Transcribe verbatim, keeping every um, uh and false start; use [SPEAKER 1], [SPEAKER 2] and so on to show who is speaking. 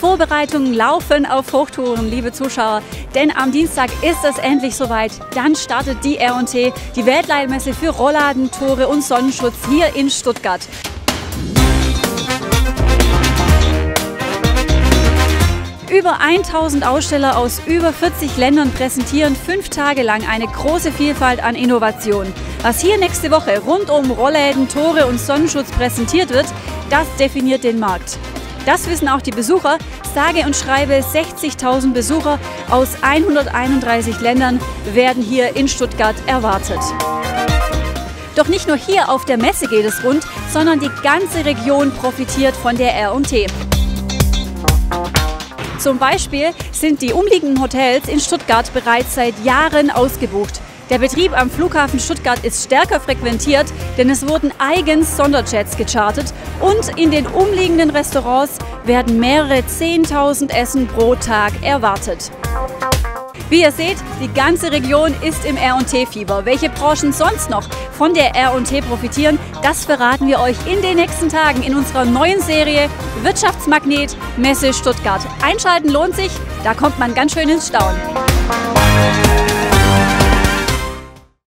[SPEAKER 1] Vorbereitungen laufen auf Hochtouren, liebe Zuschauer, denn am Dienstag ist es endlich soweit. Dann startet die R und T, die Weltleitmesse für Rollladen, Tore und Sonnenschutz hier in Stuttgart. Über tausend Aussteller aus über vierzig Ländern präsentieren fünf Tage lang eine große Vielfalt an Innovationen. Was hier nächste Woche rund um Rollläden, Tore und Sonnenschutz präsentiert wird, das definiert den Markt. Das wissen auch die Besucher. Sage und schreibe sechzigtausend Besucher aus hunderteinunddreißig Ländern werden hier in Stuttgart erwartet. Doch nicht nur hier auf der Messe geht es rund, sondern die ganze Region profitiert von der R und T. Zum Beispiel sind die umliegenden Hotels in Stuttgart bereits seit Jahren ausgebucht. Der Betrieb am Flughafen Stuttgart ist stärker frequentiert, denn es wurden eigens Sonderjets gechartert und in den umliegenden Restaurants werden mehrere zehntausend Essen pro Tag erwartet. Wie ihr seht, die ganze Region ist im R und T-Fieber. Welche Branchen sonst noch von der R und T profitieren, das verraten wir euch in den nächsten Tagen in unserer neuen Serie Wirtschaftsmagnet Messe Stuttgart. Einschalten lohnt sich, da kommt man ganz schön ins Staunen.